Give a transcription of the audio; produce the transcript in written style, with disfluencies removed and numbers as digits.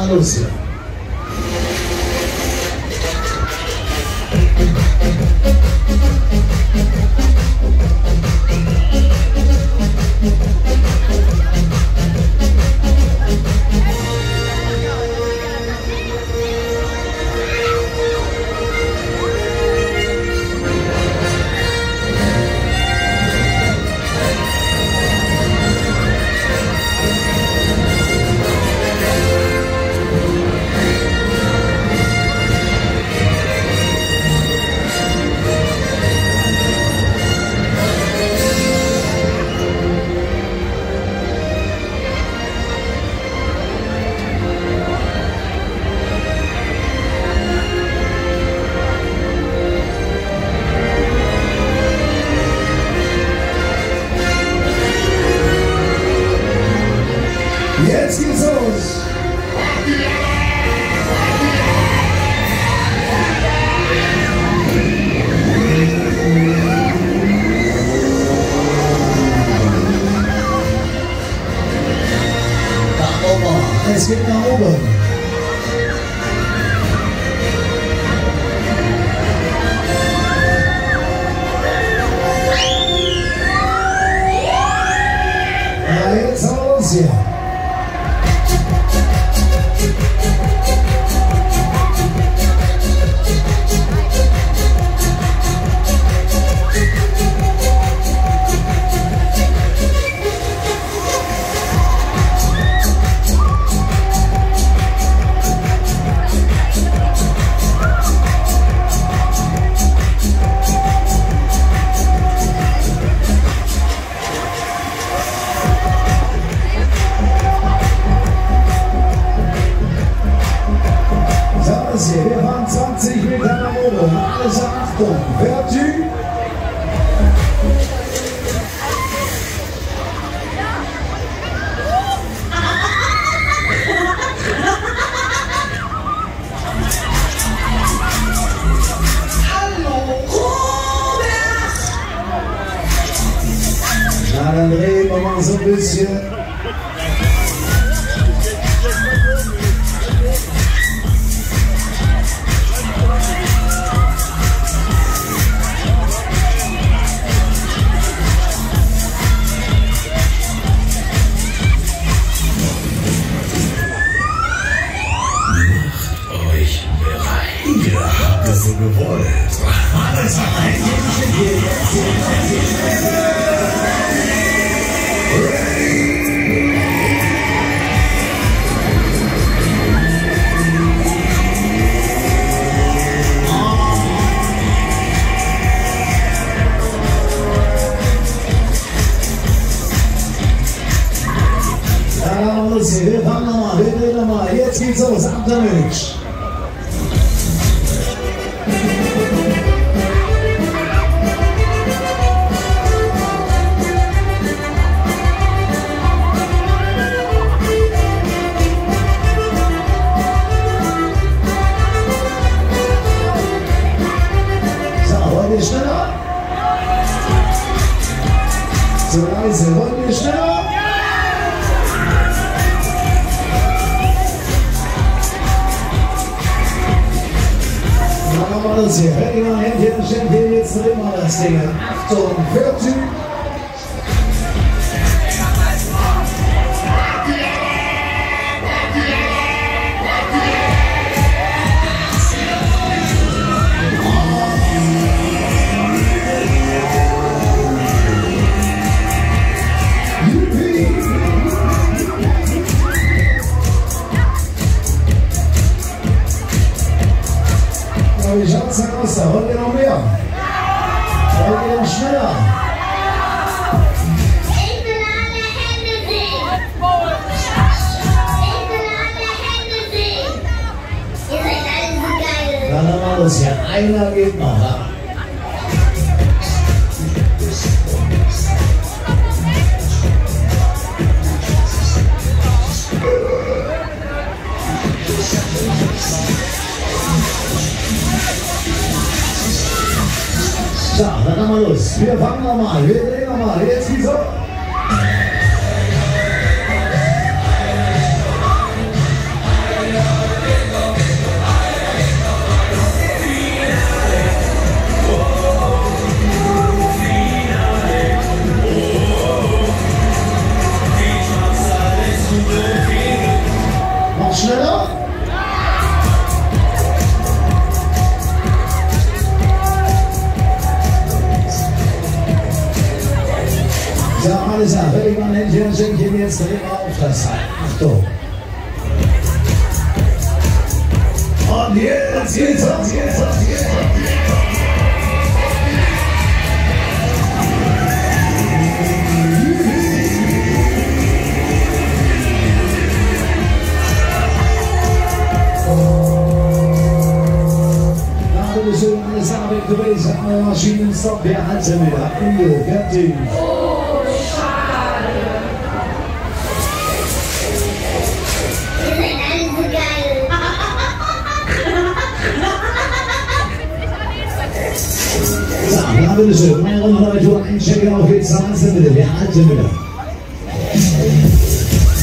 mal los hier. Jetzt geht's los! Da oben, es geht nach oben. Ja, jetzt haben wir uns hier. Wir fahren 20 Meter nach oben. Alles Achtung. Vertü. Hallo, Robert. Na, dann drehen wir mal so ein bisschen. So gewollt. Alles rein. Wir fangen nochmal, wir drehen nochmal. Jetzt geht's los, ab damit. Wollen wir schneller? So leise, wollen wir schneller? Dann machen wir das hier. Ready, mal Händchen, Schändchen, jetzt drehen wir das Ding. Achtung, Vertü. Wie schaut's denn aus da? Wollt ihr noch mehr? Wollt ihr noch schneller? Ich will alle Hände sehen! Ich will alle Hände sehen! Ihr seid alle so geil! Dann haben wir das hier. Einer geht noch. Ja? So, dann haben wir los. Wir fangen nochmal, wir drehen nochmal. Jetzt geht's hoch. Alles klar, fertig mal Händchen, Schenken, jetzt drehen wir auf das Teil. Achtung. Und jetzt geht's los, geht's los, geht's los. Schön, alles Arbeit gewesen, alle Maschinen, Stopp, wer hat sie wieder? Ende, fertig. Oh, schade. Ihr seid alle so geil. So, na bitteschön, meine Runde Tour einchecken, auf geht's, bitte, wer hat sie wieder?